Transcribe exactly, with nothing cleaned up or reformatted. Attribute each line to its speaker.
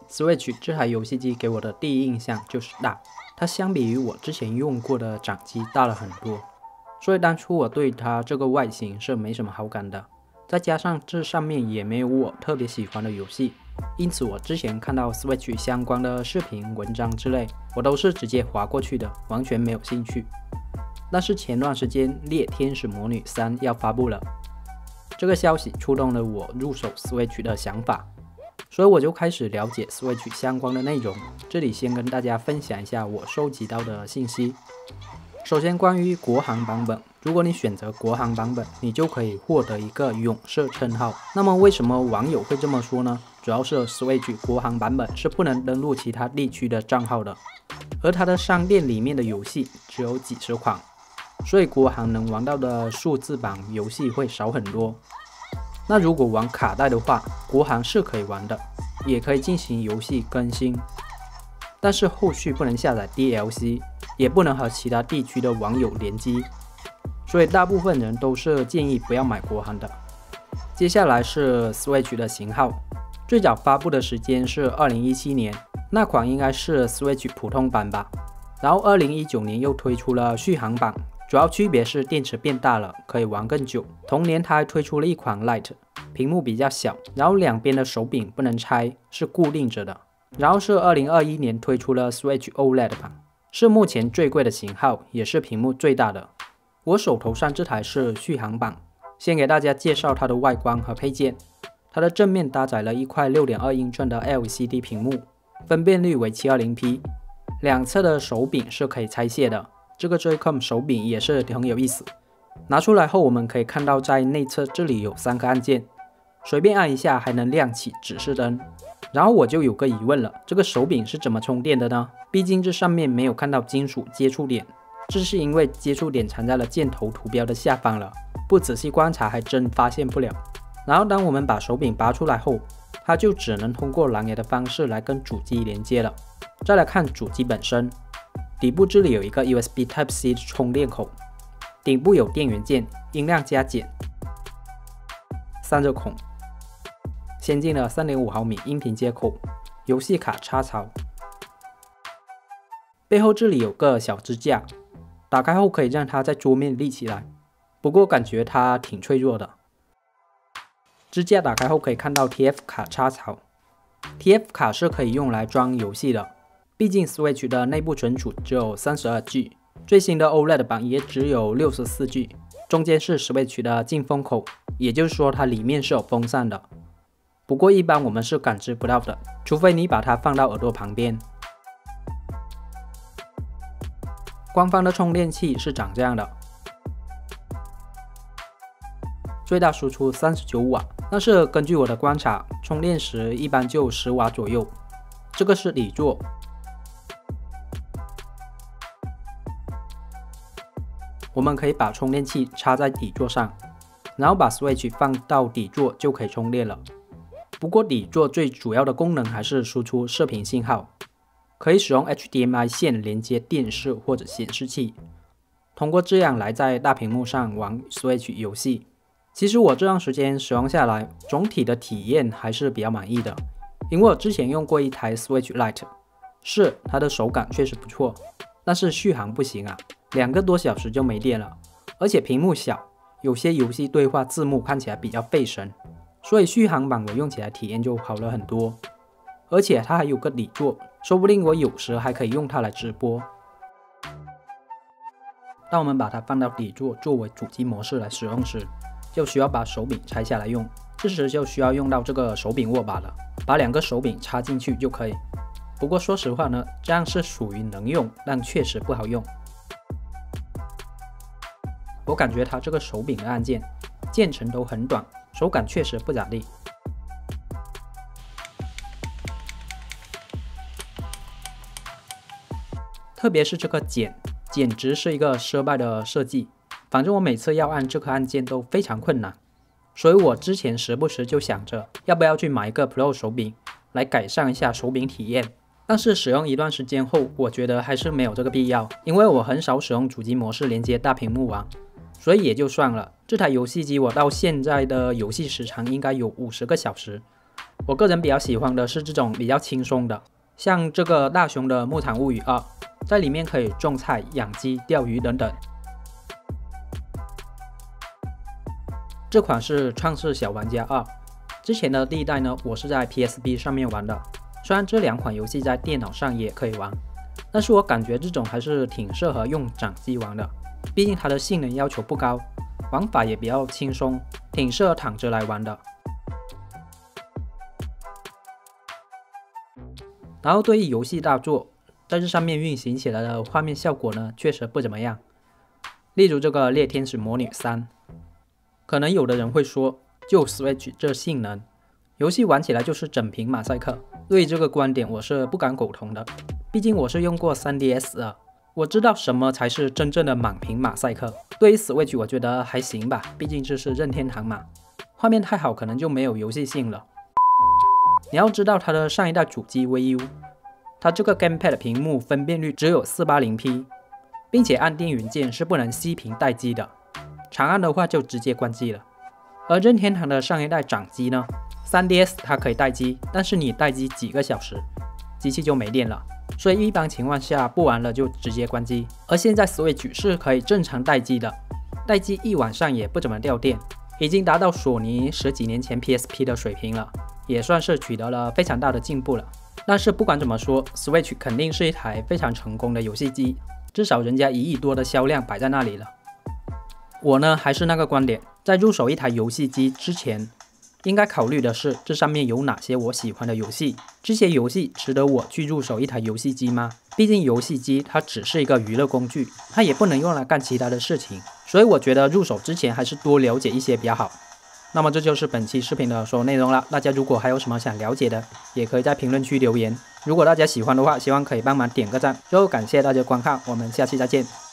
Speaker 1: Switch 这台游戏机给我的第一印象就是大，它相比于我之前用过的掌机大了很多，所以当初我对它这个外形是没什么好感的。再加上这上面也没有我特别喜欢的游戏，因此我之前看到 Switch 相关的视频、文章之类，我都是直接滑过去的，完全没有兴趣。但是前段时间《猎天使魔女三》要发布了，这个消息触动了我入手 Switch 的想法，所以我就开始了解 Switch 相关的内容。这里先跟大家分享一下我收集到的信息。首先，关于国行版本，如果你选择国行版本，你就可以获得一个勇士称号。那么为什么网友会这么说呢？主要是 Switch 国行版本是不能登录其他地区的账号的，而它的商店里面的游戏只有几十款，所以国行能玩到的数字版游戏会少很多。那如果玩卡带的话，国行是可以玩的，也可以进行游戏更新，但是后续不能下载 D L C， 也不能和其他地区的网友联机，所以大部分人都是建议不要买国行的。接下来是 Switch 的型号，最早发布的时间是二零一七年，那款应该是 Switch 普通版吧。然后二零一九年又推出了续航版，主要区别是电池变大了，可以玩更久。同年它还推出了一款 Lite， 屏幕比较小，然后两边的手柄不能拆，是固定着的。然后是二零二一年推出了 Switch O L E D 版，是目前最贵的型号，也是屏幕最大的。我手头上这台是续航版，先给大家介绍它的外观和配件。它的正面搭载了一块 六点二英寸的 L C D 屏幕，分辨率为 七二零P， 两侧的手柄是可以拆卸的，这个 Joy-Con 手柄也是很有意思。拿出来后我们可以看到在内侧这里有三个按键，随便按一下还能亮起指示灯。然后我就有个疑问了，这个手柄是怎么充电的呢？毕竟这上面没有看到金属接触点，这是因为接触点藏在了箭头图标的下方了，不仔细观察还真发现不了。然后当我们把手柄拔出来后，它就只能通过蓝牙的方式来跟主机连接了。再来看主机本身，底部这里有一个 U S B Type C 充电口，顶部有电源键、音量加减、散热孔、先进的 三点五毫米音频接口、游戏卡插槽。背后这里有个小支架，打开后可以让它在桌面立起来，不过感觉它挺脆弱的。支架打开后可以看到 T F 卡插槽， T F 卡是可以用来装游戏的，毕竟 Switch 的内部存储只有 三十二 G， 最新的 O L E D 版也只有 六十四 G， 中间是 Switch 的进风口，也就是说它里面是有风扇的，不过一般我们是感知不到的，除非你把它放到耳朵旁边。官方的充电器是长这样的，最大输出三十九瓦，但是根据我的观察，充电时一般就十瓦左右。这个是底座，我们可以把充电器插在底座上，然后把 Switch 放到底座就可以充电了。不过底座最主要的功能还是输出射频信号，可以使用 H D M I 线连接电视或者显示器，通过这样来在大屏幕上玩 Switch 游戏。其实我这段时间使用下来，总体的体验还是比较满意的，因为我之前用过一台 Switch Lite， 是它的手感确实不错，但是续航不行啊，两个多小时就没电了，而且屏幕小，有些游戏对话字幕看起来比较费神，所以续航版我用起来体验就好了很多。而且它还有个底座，说不定我有时还可以用它来直播。当我们把它放到底座作为主机模式来使用时，就需要把手柄拆下来用，这时就需要用到这个手柄握把了，把两个手柄插进去就可以。不过说实话呢，这样是属于能用，但确实不好用。我感觉它这个手柄的按键键程都很短，手感确实不咋地。特别是这个简，简直是一个失败的设计。反正我每次要按这个按键都非常困难，所以我之前时不时就想着要不要去买一个 Pro 手柄来改善一下手柄体验。但是使用一段时间后，我觉得还是没有这个必要，因为我很少使用主机模式连接大屏幕玩，所以也就算了。这台游戏机我到现在的游戏时长应该有五十个小时， 我个人比较喜欢的是这种比较轻松的，像这个大熊的牧场物语二，在里面可以种菜、养鸡、钓鱼等等。这款是创世小玩家二，之前的第一代呢，我是在 P S P 上面玩的，虽然这两款游戏在电脑上也可以玩，但是我感觉这种还是挺适合用掌机玩的，毕竟它的性能要求不高，玩法也比较轻松，挺适合躺着来玩的。然后对于游戏大作，在这上面运行起来的画面效果呢，确实不怎么样。例如这个《猎天使魔女三》，可能有的人会说，就 Switch 这性能，游戏玩起来就是整屏马赛克。对于这个观点，我是不敢苟同的。毕竟我是用过 三 D S 的，我知道什么才是真正的满屏马赛克。对于 Switch 我觉得还行吧，毕竟这是任天堂嘛。画面太好可能就没有游戏性了。你要知道它的上一代主机 V U， 它这个 Gamepad 屏幕分辨率只有 四八零P， 并且按电源键是不能熄屏待机的。长按的话就直接关机了，而任天堂的上一代掌机呢 ，三 D S 它可以待机，但是你待机几个小时，机器就没电了，所以一般情况下不玩了就直接关机。而现在 Switch 是可以正常待机的，待机一晚上也不怎么掉电，已经达到索尼十几年前 P S P 的水平了，也算是取得了非常大的进步了。但是不管怎么说 ，Switch 肯定是一台非常成功的游戏机，至少人家一亿多的销量摆在那里了。我呢还是那个观点，在入手一台游戏机之前，应该考虑的是这上面有哪些我喜欢的游戏，这些游戏值得我去入手一台游戏机吗？毕竟游戏机它只是一个娱乐工具，它也不能用来干其他的事情，所以我觉得入手之前还是多了解一些比较好。那么这就是本期视频的所有内容了，大家如果还有什么想了解的，也可以在评论区留言。如果大家喜欢的话，希望可以帮忙点个赞。最后感谢大家观看，我们下期再见。